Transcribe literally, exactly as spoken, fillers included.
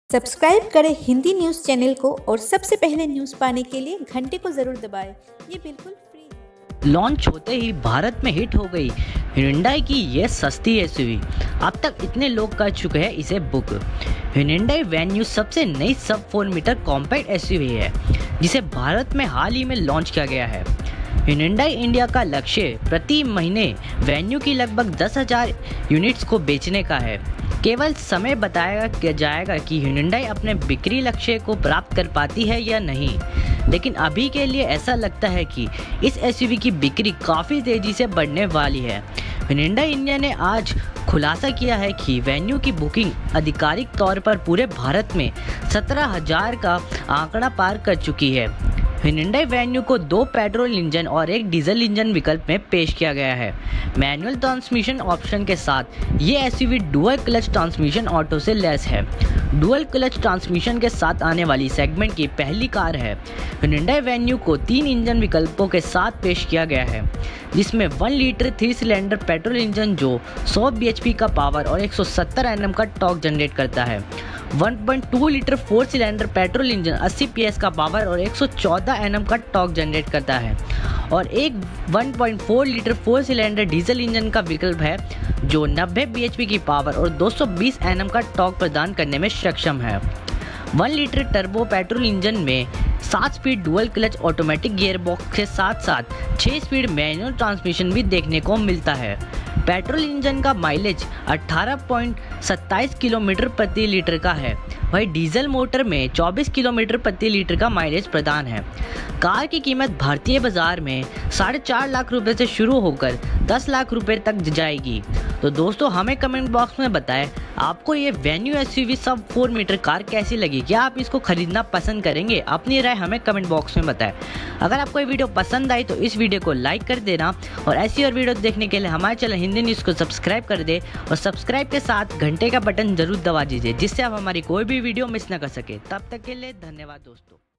Subscribe करें Hindi news channel को और सबसे पहले न्यूज़ पाने के लिए घंटे को ज़रूर दबाएं। ये बिल्कुल फ्री है। लॉन्च होते ही भारत में हिट हो गई Hyundai की ये सस्ती एसयूवी। अब तक इतने लोग कर चुके हैं इसे बुक। Hyundai वेन्यू सबसे नई सब फोर मीटर कॉम्पैक्ट एसयूवी है जिसे भारत में हाल ही में लॉन्च किया गया है। Hyundai इंडिया का लक्ष्य प्रति महीने वेन्यू की लगभग दस हज़ार यूनिट्स को बेचने का है। केवल समय बताया जाएगा कि Hyundai अपने बिक्री लक्ष्य को प्राप्त कर पाती है या नहीं, लेकिन अभी के लिए ऐसा लगता है कि इस एसयूवी की बिक्री काफ़ी तेज़ी से बढ़ने वाली है। Hyundai इंडिया ने आज खुलासा किया है कि वेन्यू की बुकिंग आधिकारिक तौर पर पूरे भारत में सत्रह हज़ार का आंकड़ा पार कर चुकी है। Hyundai वेन्यू को दो पेट्रोल इंजन और एक डीजल इंजन विकल्प में पेश किया गया है। मैनुअल ट्रांसमिशन ऑप्शन के साथ ये SUV dual clutch transmission auto से लैस है। डुअल क्लच ट्रांसमिशन के साथ आने वाली सेगमेंट की पहली कार है। Hyundai वेन्यू को तीन इंजन विकल्पों के साथ पेश किया गया है, जिसमें one litre three cylinder petrol engine जो सौ बी एच पी का पावर और एक सौ सत्तर एन एम का टॉर्क जनरेट करता है, one point two litre four cylinder petrol engine अस्सी पी एस का पावर और एक सौ चौदह एन एम का टॉर्क जनरेट करता है, और एक one point four litre four cylinder diesel engine का विकल्प है जो नब्बे बी एच पी की पावर और दो सौ बीस एन एम का टॉर्क प्रदान करने में सक्षम है। One litre turbo petrol engine में सात speed dual clutch automatic gearbox के साथ साथ छह स्पीड मैनुअल ट्रांसमिशन भी देखने को मिलता है। पेट्रोल इंजन का माइलेज अठारह पॉइंट सत्ताईस किलोमीटर प्रति लीटर का है, वही डीजल मोटर में चौबीस किलोमीटर प्रति लीटर का माइलेज प्रदान है। कार की कीमत भारतीय बाजार में साढ़े चार लाख रुपए से शुरू होकर दस लाख रुपए तक जाएगी। तो दोस्तों, हमें कमेंट बॉक्स में बताएं आपको ये वेन्यू एसयूवी सब फोर मीटर कार कैसी लगी। क्या आप इसको खरीदना पसंद करेंगे? अपनी राय हमें कमेंट बॉक्स में बताएं। अगर आपको ये वीडियो पसंद आई तो इस वीडियो को लाइक कर देना, और ऐसी और वीडियो देखने के लिए हमारे चैनल हिंदी न्यूज़ को सब्सक्राइब कर दे, और सब्सक्राइब के साथ घंटे का बटन जरूर दबा दीजिए, जिससे आप हमारी कोई भी वीडियो मिस न कर सके। तब तक के लिए धन्यवाद दोस्तों।